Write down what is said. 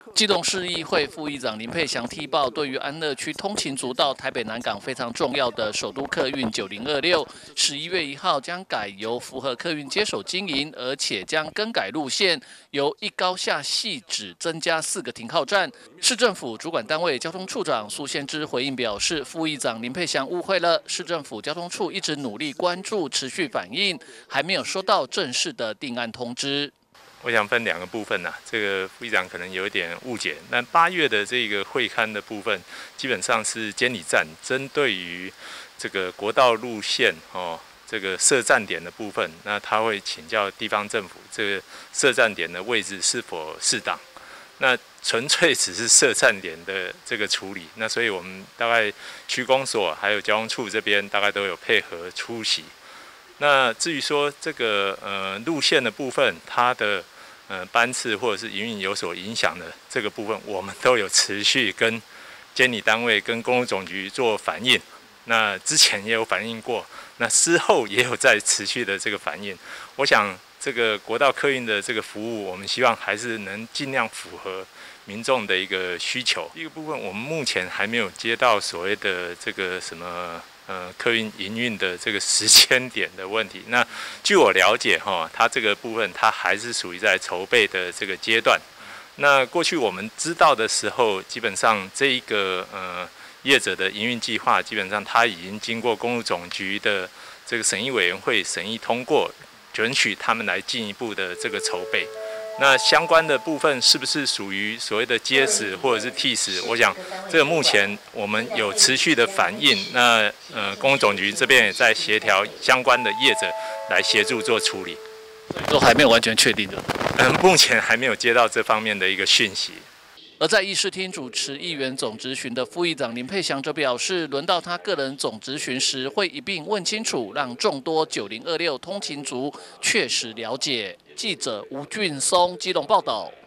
基隆市议会副议长林佩祥踢爆，对于安乐区通勤族到台北南港非常重要的首都客运9026，11月1号将改由福和客运接手经营，而且将更改路线，由一高下细只增加4个停靠站。市政府主管单位交通处长苏宪之回应表示，副议长林佩祥误会了，市政府交通处一直努力关注，持续反映，还没有收到正式的定案通知。 我想分2个部分这个副议长可能有一点误解。那8月的这个会刊的部分，基本上是监理站针对于这个国道路线这个设站点的部分，那他会请教地方政府这个设站点的位置是否适当。那纯粹只是设站点的这个处理，那所以我们大概区公所还有交通处这边大概都有配合出席。那至于说这个路线的部分，它的班次或者是营运有所影响的这个部分，我们都有持续跟监理单位跟公路总局做反映。那之前也有反映过，那之后也有在持续的这个反映。我想这个国道客运的这个服务，我们希望还是能尽量符合民众的一个需求。一个部分，我们目前还没有接到所谓的这个什么客运营运的这个时间点的问题。那据我了解它这个部分它还是属于在筹备的这个阶段。那过去我们知道的时候，基本上这一个业者的营运计划，基本上它已经经过公路总局的这个审议委员会审议通过，准许他们来进一步的这个筹备。那相关的部分是不是属于所谓的接始或者是替始？我想这个目前我们有持续的反映，那公路总局这边也在协调相关的业者来协助做处理， 都还没有完全确定的。 目前还没有接到这方面的一个讯息。 而在议事厅主持议员总质询的副议长林佩祥则表示，轮到他个人总质询时，会一并问清楚，让众多9026通勤族确实了解。记者吴俊松基隆报道。